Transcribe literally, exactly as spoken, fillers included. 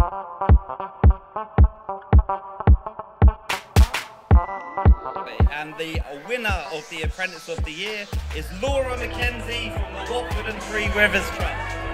And the winner of the Apprentice of the Year is Laura Mackenzie from the Watford and Three Rivers Trust.